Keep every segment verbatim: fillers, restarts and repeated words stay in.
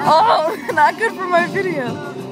Oh, not good for my video.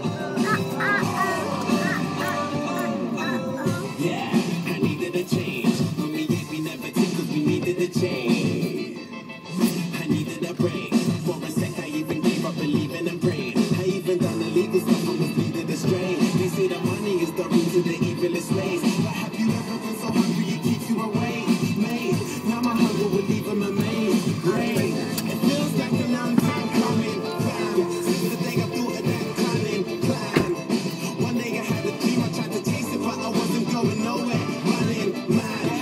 Yeah, I needed a change. When we ain't, we never take, cause we needed a change. I needed a break. For a sec, I even gave up believing and praying. I even done illegal stuff and was leading astray. They say the money is the root to the evilest ways. But have you ever been so hungry it keeps you awake? Mate, now my hunger will leave them amazed. Great. It feels like a long time coming. Bam. Since the day I thought of that cunning plan. One day I had a dream, I tried to chase it, but I wasn't going nowhere. Running mad.